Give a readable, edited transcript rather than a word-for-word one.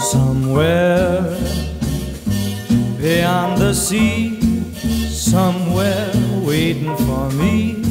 Somewhere beyond the sea, somewhere waiting for me.